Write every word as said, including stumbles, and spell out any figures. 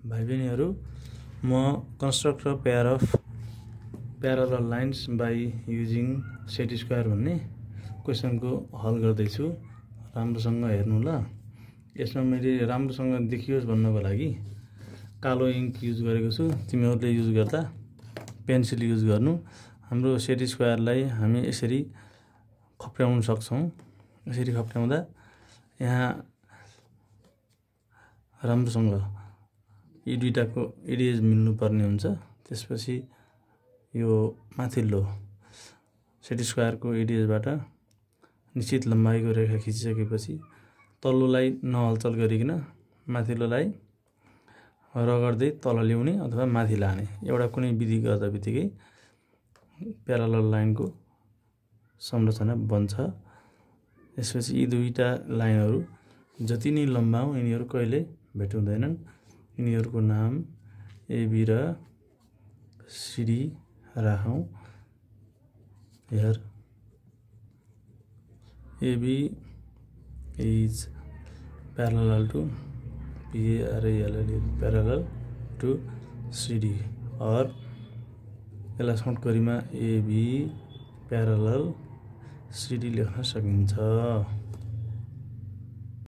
भाइ बहिनीहरू म construct a pair of parallel lines by using set square भन्ने क्वेसनको हल गर्दैछु। राम्रोसँग हेर्नु ल। यसमा मैले राम्रोसँग देखियोस् भन्नको लागि कालो इङ्क युज गरेको छु। तिमीहरूले युज गर्दा पेन्सिल युज गर्नु। हाम्रो सेट स्क्वायरलाई हामी यसरी खप्ट्याउन सक्छौँ। यसरी खप्ट्याउँदा यहाँ राम्रोसँग यी दुईटाको एडिएज मिल्नुपर्ने हुन्छ। त्यसपछि यो माथिल्लो सेट स्क्वायरको एडिएजबाट निश्चित लम्बाइको रेखा खिचिसकेपछि तल्लोलाई नहलचल गरिकन माथिल्लोलाई रगड्दै तल ल्याउने अथवा माथि लाने एउटा कुनै विधि गर्दा बित्तिकै प्यारलल लाइनको संरचना बन्छ। यसपछि यी दुईटा लाइनहरू जति नै लम्बा हो यिनीहरू कहिले भेट्नुहुँदैनन्। यिनीहरूको नाम एबी र सिडी राखौँ। हेर AB is parallel to P A R L L parallel to CD और यसलाई सर्ट गरिमा एबी प्यारलल सिडी लेख्न सकिन्छ।